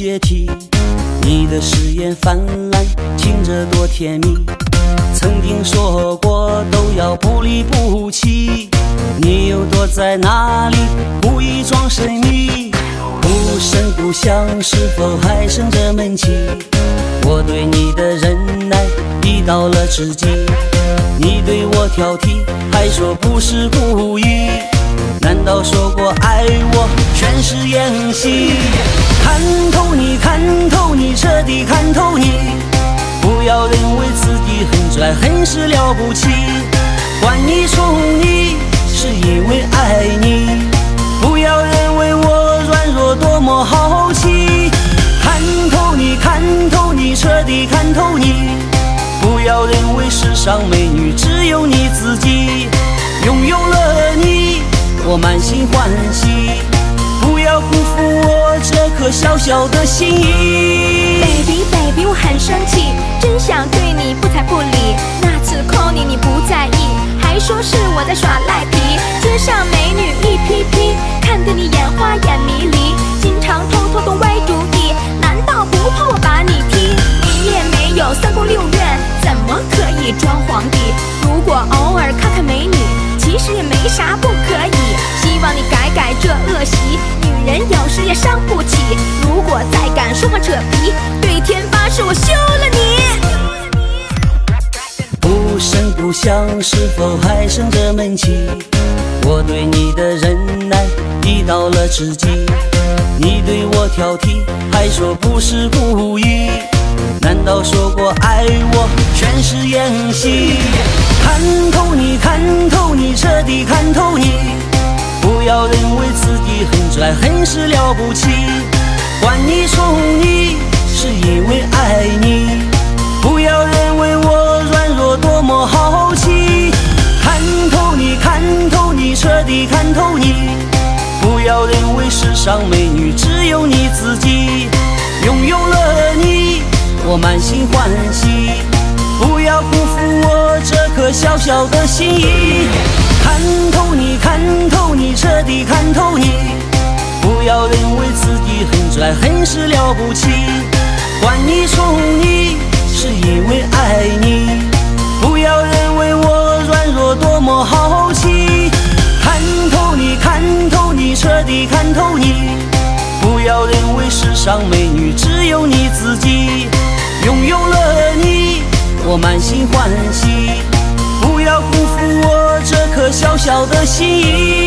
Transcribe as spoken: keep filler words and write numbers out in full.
阶梯。你的誓言泛滥，听着多甜蜜。曾经说过都要不离不弃，你又躲在哪里，故意装神秘。不声不响，是否还生着闷气？我对你的忍耐已到了知己，你对我挑剔，还说不是故意。难道说过爱我全是演戏？看透你，看透你，彻底看透你。不要认为自己很拽，很是了不起。管你宠你，是因为爱你。不要认为我软弱，多么好奇。看透你，看透你，彻底看透你。不要认为世上美女只有你自己。拥有了你，我满心欢喜。不要辜负我这颗小小的心意。 Baby baby 我很生气，真想对你不睬不理。那次 call 你你不在意，还说是我在耍赖皮。街上美女一批批，看得你眼花眼迷离，经常偷偷的歪主意。难道不怕我把你踢？你也没有三宫六院，怎么可以装皇帝？如果偶尔看看美女，其实也没啥不可以。希望你改改这恶习，女人有时也伤不起。如果再敢说话扯皮，对天发誓我休了你。 不声不响，是否还生着闷气？我对你的忍耐已到了知己，你对我挑剔，还说不是故意。难道说过爱我全是演戏？看透你，看透你，彻底看透你。不要认为自己很拽，很是了不起。管你宠你，是因为爱你。不要认为我软弱，多么好奇。看透你，看透你，彻底看透你。不要认为世上美女只有你自己。拥有了你，我满心欢喜。不要辜负我这颗小小的心意。看透你，看透你，彻底看透你。不要认为自己很拽，很是了不起。管你宠你，是因为爱你。不要认为我软弱，多么好奇。看透你，看透你，彻底看透你。不要认为世上美女只有你自己。拥有了你，我满心欢喜。不要辜负我这颗小小的心意。